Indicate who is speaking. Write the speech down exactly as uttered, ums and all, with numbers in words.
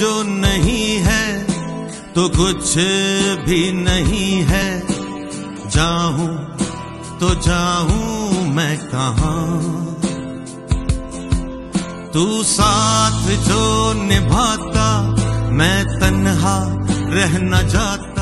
Speaker 1: जो नहीं है तो कुछ भी नहीं है। जाऊं तो जाऊं मैं कहाँ, तू साथ जो निभाता मैं तन्हा रह न जाता।